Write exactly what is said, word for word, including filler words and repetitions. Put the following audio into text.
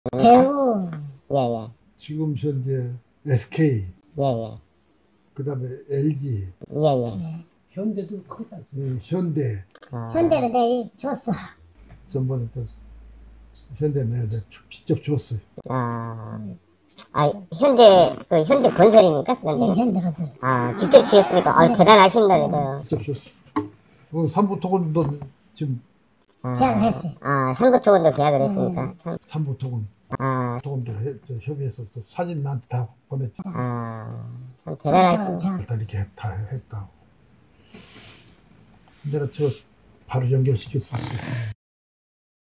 대우. 예, 예. 지금 현재 에스케이, 예, 예. 그 다음에 엘지, 예, 예. 네. 현대도 크다. 이 현대, 아, 현대는 내가 줬어. 전번에 또 현대 내가 직접 줬어요. 아, 아, 현대, 그 현대 건설입니까? 예, 그건? 현대거든. 아, 직접 주셨으니까, 아, 대단하십니다, 그래도. 직접 줬어요. 그 삼부토건도 지금 아, 계약을 했어요. 아, 삼구토건도 계약을 했으니까. 참, 삼부토건, 아, 토건도 해, 저 협의해서 또 사진 나한테 다 보냈지. 아, 참 대단하십니다. 일단 이렇게 다 했다고. 내가 저 바로 연결시켰었어요.